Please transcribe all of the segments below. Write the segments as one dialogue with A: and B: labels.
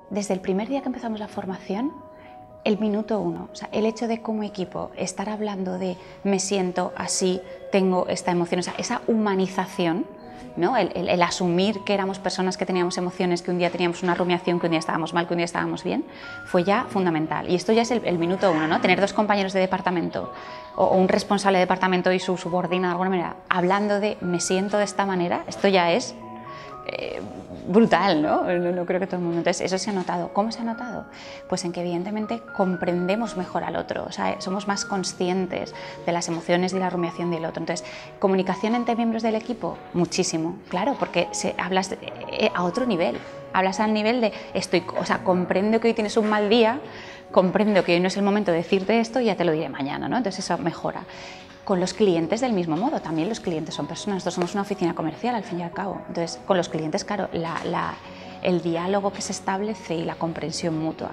A: Desde el primer día que empezamos la formación, el minuto uno, o sea, el hecho de como equipo estar hablando de me siento así, tengo esta emoción, o sea, esa humanización, ¿no? El asumir que éramos personas que teníamos emociones, que un día teníamos una rumiación, que un día estábamos mal, que un día estábamos bien, fue ya fundamental. Y esto ya es el minuto uno, ¿no? Tener dos compañeros de departamento o un responsable de departamento y su subordinado de alguna manera hablando de me siento de esta manera, esto ya es brutal, ¿no? No creo que todo el mundo. Entonces, eso se ha notado. ¿Cómo se ha notado? Pues en que evidentemente comprendemos mejor al otro, o sea, somos más conscientes de las emociones y la rumiación del otro. Entonces, comunicación entre miembros del equipo, muchísimo, claro, porque hablas a otro nivel, hablas al nivel de o sea, comprendo que hoy tienes un mal día, comprendo que hoy no es el momento de decirte esto y ya te lo diré mañana, ¿no? Entonces, eso mejora. Con los clientes del mismo modo, también los clientes son personas, nosotros somos una oficina comercial al fin y al cabo, entonces con los clientes, claro, el diálogo que se establece y la comprensión mutua.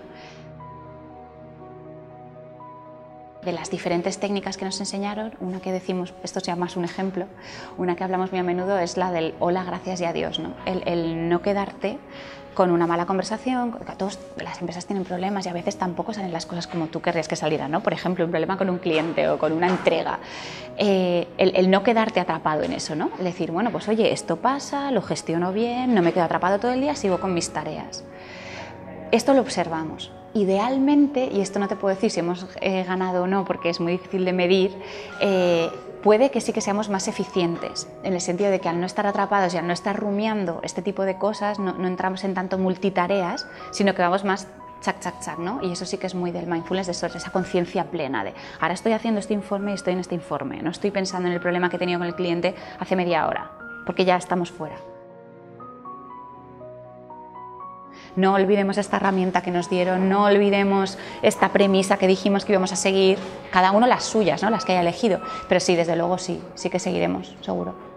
A: De las diferentes técnicas que nos enseñaron, una que decimos, esto es ya más un ejemplo, una que hablamos muy a menudo es la del hola, gracias y adiós, ¿no? El no quedarte con una mala conversación, todas las empresas tienen problemas y a veces tampoco salen las cosas como tú querrías que salieran, ¿no? Por ejemplo, un problema con un cliente o con una entrega, el no quedarte atrapado en eso, ¿no? El decir, bueno, pues oye, esto pasa, lo gestiono bien, no me quedo atrapado todo el día, sigo con mis tareas. Esto lo observamos. Idealmente, y esto no te puedo decir si hemos ganado o no porque es muy difícil de medir, puede que sí que seamos más eficientes, en el sentido de que al no estar atrapados y al no estar rumiando este tipo de cosas, no entramos en tanto multitareas, sino que vamos más chac, chac, chac, ¿no? Y eso sí que es muy del mindfulness, de esa conciencia plena de ahora estoy haciendo este informe y estoy en este informe, no estoy pensando en el problema que he tenido con el cliente hace media hora, porque ya estamos fuera. No olvidemos esta herramienta que nos dieron, no olvidemos esta premisa que dijimos que íbamos a seguir, cada uno las suyas, ¿no? Las que haya elegido, pero sí, desde luego sí que seguiremos, seguro.